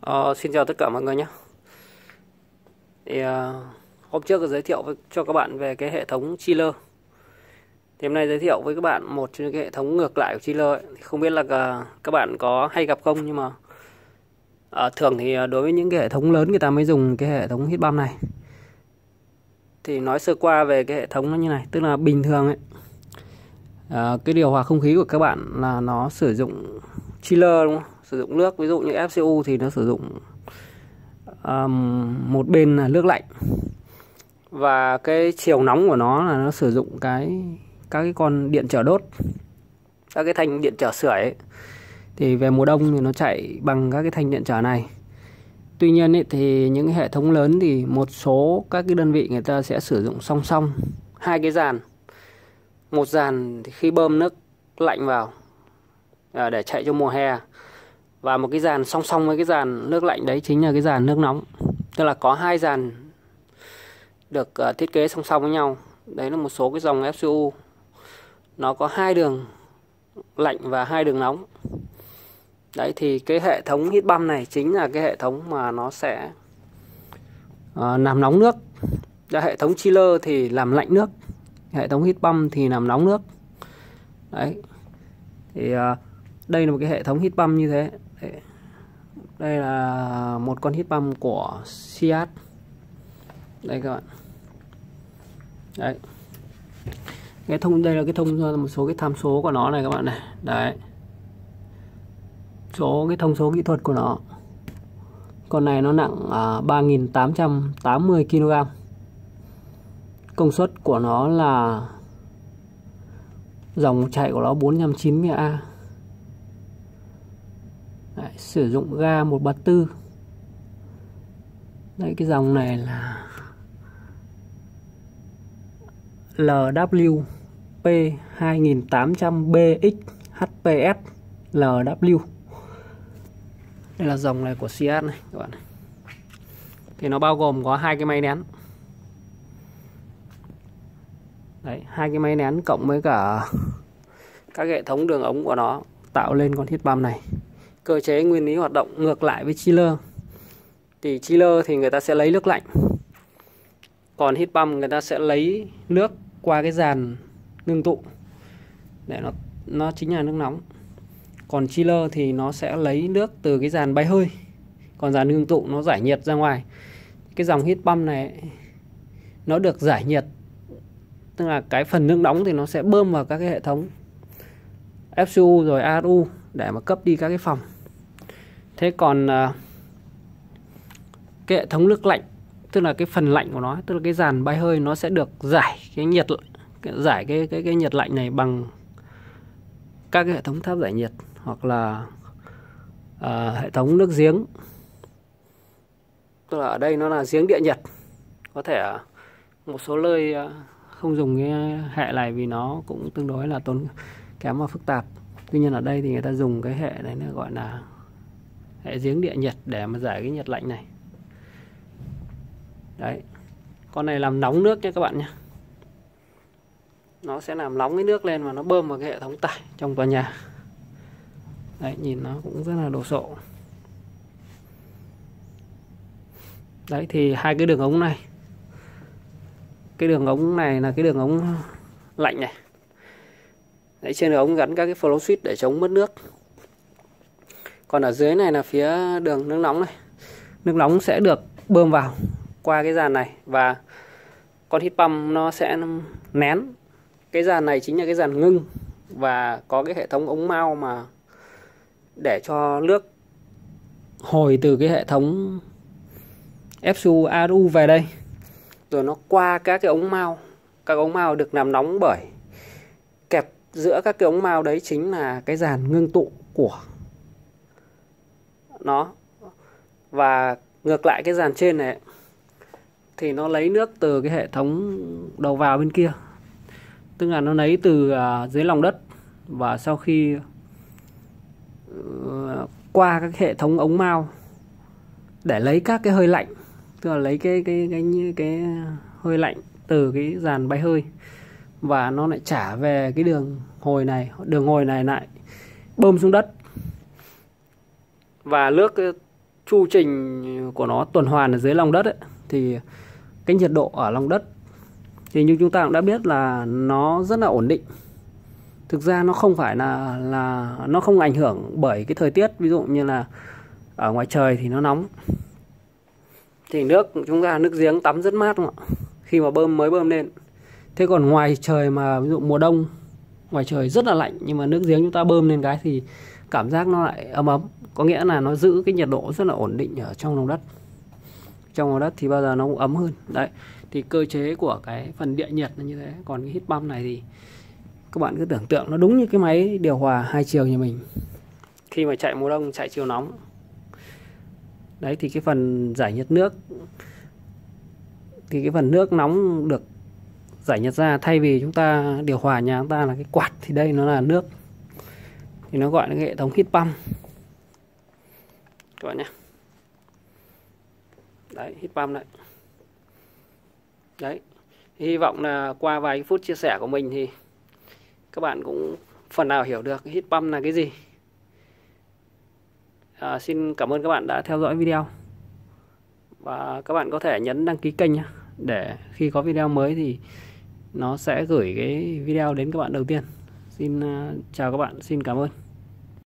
Xin chào tất cả mọi người nhé. Hôm trước có giới thiệu cho các bạn về cái hệ thống chiller. Thì hôm nay giới thiệu với các bạn một trong những cái hệ thống ngược lại của chiller ấy. Không biết là các bạn có hay gặp không, nhưng mà thường thì đối với những cái hệ thống lớn người ta mới dùng cái hệ thống heat pump này. Thì nói sơ qua về cái hệ thống nó như này, tức là bình thường ấy, cái điều hòa không khí của các bạn là nó sử dụng chiller, đúng không? Sử dụng nước, ví dụ như FCU thì nó sử dụng một bên là nước lạnh, và cái chiều nóng của nó là nó sử dụng các cái con điện trở đốt, các cái thanh điện trở sưởi ấy. Thì về mùa đông thì nó chạy bằng các cái thanh điện trở này. Tuy nhiên ấy, thì những hệ thống lớn thì một số các cái đơn vị người ta sẽ sử dụng song song hai cái dàn. Một dàn thì khi bơm nước lạnh vào để chạy cho mùa hè, và một cái dàn song song với cái dàn nước lạnh đấy chính là cái dàn nước nóng. Tức là có hai dàn được thiết kế song song với nhau. Đấy là một số cái dòng FCU nó có hai đường lạnh và hai đường nóng. Đấy thì cái hệ thống heat pump này chính là cái hệ thống mà nó sẽ làm nóng nước. Hệ thống chiller thì làm lạnh nước, hệ thống heat pump thì làm nóng nước. Đấy thì đây là một cái hệ thống heat pump như thế. Đây là một con heat pump của SEAT. Đây các bạn. Đấy. Đây là cái thông một số cái tham số của nó này các bạn này. Đấy. Cái thông số kỹ thuật của nó. Con này nó nặng 3.880 kg. Công suất của nó là dòng chạy của nó 490A. Đấy, sử dụng ga 134. Đấy, cái dòng này là LWP 2800BX HPS LW. Đây là dòng này của SEAT này các bạn. Thì nó bao gồm có hai cái máy nén. Đấy, hai cái máy nén cộng với cả các hệ thống đường ống của nó tạo lên con heat pump này. Cơ chế nguyên lý hoạt động ngược lại với chiller. Thì chiller thì người ta sẽ lấy nước lạnh, còn heat pump người ta sẽ lấy nước qua cái dàn ngưng tụ để nó chính là nước nóng. Còn chiller thì nó sẽ lấy nước từ cái dàn bay hơi, còn dàn ngưng tụ nó giải nhiệt ra ngoài. Cái dòng heat pump này nó được giải nhiệt, tức là cái phần nước nóng thì nó sẽ bơm vào các cái hệ thống FCU rồi ARU để mà cấp đi các cái phòng. Thế còn cái hệ thống nước lạnh, tức là cái phần lạnh của nó, tức là cái dàn bay hơi, nó sẽ được giải cái nhiệt, cái nhiệt lạnh này bằng các cái hệ thống tháp giải nhiệt hoặc là hệ thống nước giếng. Tức là ở đây nó là giếng địa nhiệt. Có thể một số nơi không dùng cái hệ này vì nó cũng tương đối là tốn kém và phức tạp. Tuy nhiên ở đây thì người ta dùng cái hệ này, nó gọi là hệ giếng địa nhiệt để mà giải cái nhiệt lạnh này. Đấy. Con này làm nóng nước nha các bạn nhé. Nó sẽ làm nóng cái nước lên và nó bơm vào cái hệ thống tải trong tòa nhà. Đấy, nhìn nó cũng rất là đồ sộ. Đấy thì hai cái đường ống này. Cái đường ống này là cái đường ống lạnh này. Đấy, trên đường ống gắn các cái flow switch để chống mất nước. Còn ở dưới này là phía đường nước nóng này. Nước nóng sẽ được bơm vào qua cái dàn này, và con heat pump nó sẽ nén. Cái dàn này chính là cái dàn ngưng, và có cái hệ thống ống mao mà để cho nước hồi từ cái hệ thống FCU ARU về đây, rồi nó qua các cái ống mao. Các ống mao được làm nóng bởi kẹp giữa các cái ống mao đấy chính là cái dàn ngưng tụ của nó. Và ngược lại cái dàn trên này thì nó lấy nước từ cái hệ thống đầu vào bên kia. Tức là nó lấy từ dưới lòng đất, và sau khi qua các hệ thống ống mao để lấy các cái hơi lạnh, tức là lấy cái hơi lạnh từ cái dàn bay hơi, và nó lại trả về cái đường hồi này lại bơm xuống đất. Và nước chu trình của nó tuần hoàn ở dưới lòng đất ấy, thì cái nhiệt độ ở lòng đất thì như chúng ta cũng đã biết là nó rất là ổn định. Thực ra nó không phải là nó không ảnh hưởng bởi cái thời tiết, ví dụ như là ở ngoài trời thì nó nóng thì nước chúng ta nước giếng tắm rất mát, đúng không ạ? Khi mà mới bơm lên. Thế còn ngoài trời mà ví dụ mùa đông ngoài trời rất là lạnh nhưng mà nước giếng chúng ta bơm lên cái thì cảm giác nó lại ấm ấm, có nghĩa là nó giữ cái nhiệt độ rất là ổn định ở trong lòng đất. Trong lòng đất thì bao giờ nó cũng ấm hơn. Đấy, thì cơ chế của cái phần địa nhiệt là như thế. Còn cái heat pump này thì các bạn cứ tưởng tượng nó đúng như cái máy điều hòa hai chiều nhà mình khi mà chạy mùa đông, chạy chiều nóng. Đấy, thì cái phần giải nhiệt nước thì cái phần nước nóng được giải nhiệt ra, thay vì chúng ta điều hòa nhà chúng ta là cái quạt thì đây nó là nước, thì nó gọi là cái hệ thống heat pump các bạn nhé. Đấy, heat pump đấy. Đấy, hy vọng là qua vài phút chia sẻ của mình thì các bạn cũng phần nào hiểu được heat pump là cái gì. Xin cảm ơn các bạn đã theo dõi video. Và các bạn có thể nhấn đăng ký kênh nhé, để khi có video mới thì nó sẽ gửi cái video đến các bạn đầu tiên. Xin chào các bạn, xin cảm ơn.